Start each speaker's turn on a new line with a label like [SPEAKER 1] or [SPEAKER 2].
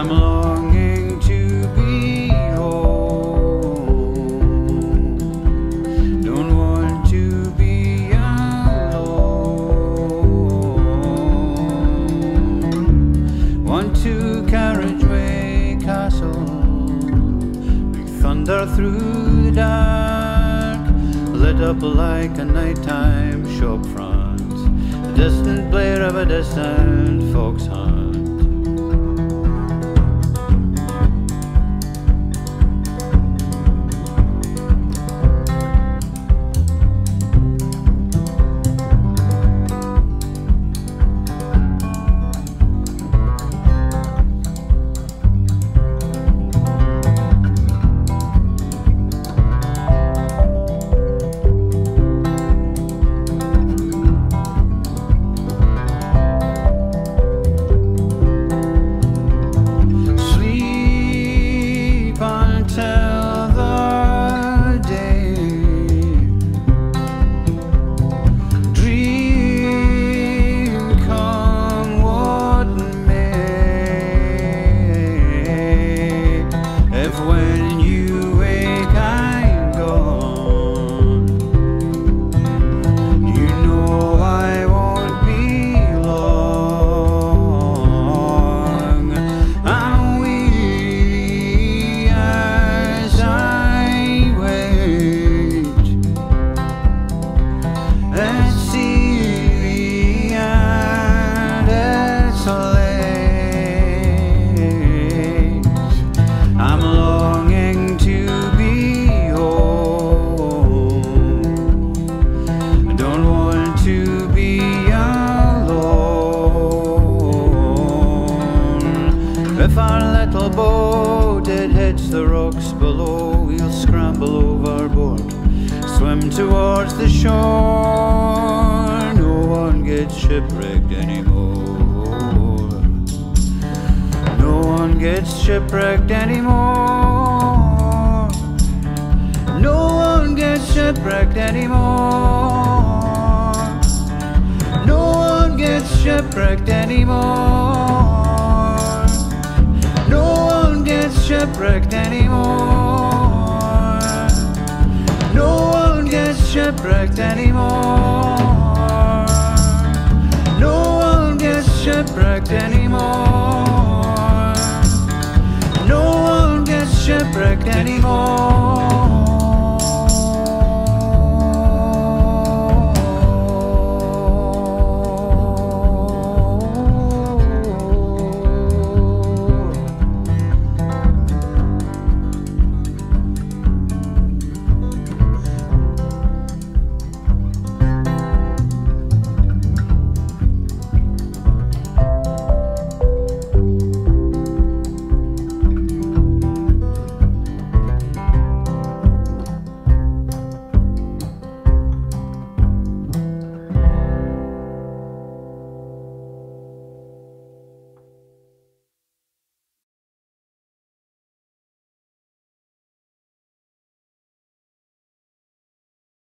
[SPEAKER 1] I'm longing to be home. Don't want to be alone. Want to carriageway castle, big thunder through the dark, lit up like a nighttime shop front, the distant blare of a distant fox hunt. If our little boat it hits the rocks below, we'll scramble overboard, swim towards the shore. No one gets shipwrecked anymore. No one gets shipwrecked anymore. No one gets shipwrecked anymore. No one gets shipwrecked anymore. No one gets shipwrecked anymore. No one gets shipwrecked anymore.